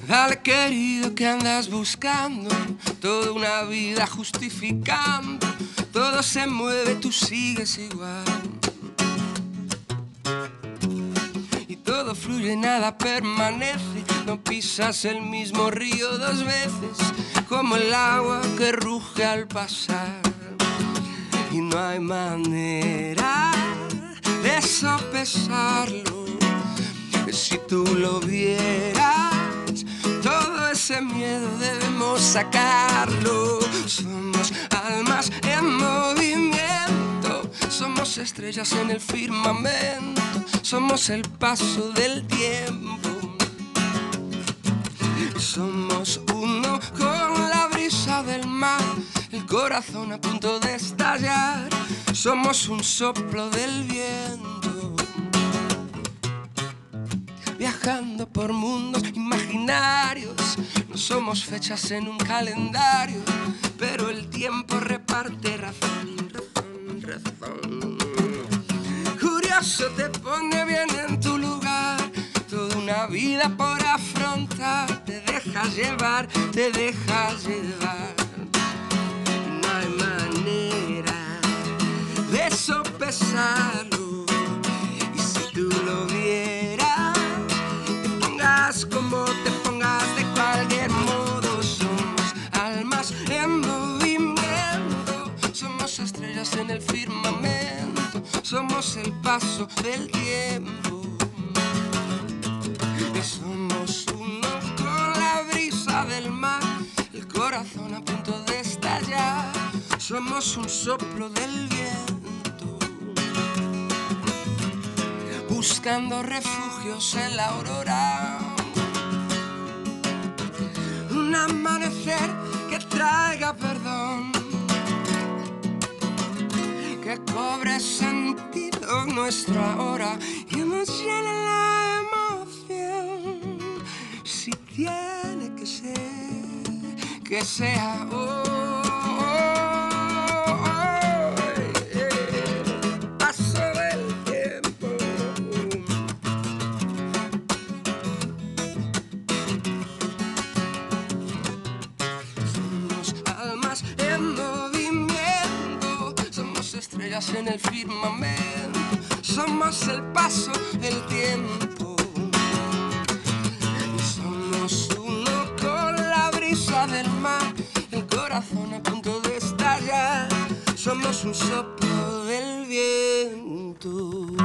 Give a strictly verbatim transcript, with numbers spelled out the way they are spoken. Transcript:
Dale, querido, que andas buscando toda una vida justificando. Todo se mueve, tú sigues igual. Y todo fluye, nada permanece. No pisas el mismo río dos veces, como el agua que ruge al pasar. Y no hay manera de sopesarlo. Si tú lo vieras, todo ese miedo debemos sacarlo. Somos almas en movimiento, somos estrellas en el firmamento, somos el paso del tiempo. Somos uno con la brisa del mar, el corazón a punto de estallar. Somos un soplo del viento, viajando por mundos imaginarios. No somos fechas en un calendario, pero el tiempo reparte razón, razón, razón. Curioso, te pone bien en tu lugar, toda una vida por afrontar. Te dejas llevar, te dejas llevar. No hay manera de sopesarlo. Y si tú lo vieras, como te pongas, de cualquier modo somos almas en movimiento, somos estrellas en el firmamento, somos el paso del tiempo. Y somos uno con la brisa del mar, el corazón a punto de estallar. Somos un soplo del viento, buscando refugios en la aurora. Un amanecer que traiga perdón, que cobre sentido nuestro ahora y nos llene la emoción. Si tiene que ser, que sea hoy. Estrellas en el firmamento, somos el paso del tiempo. Y somos uno con la brisa del mar, el corazón a punto de estallar. Somos un soplo del viento.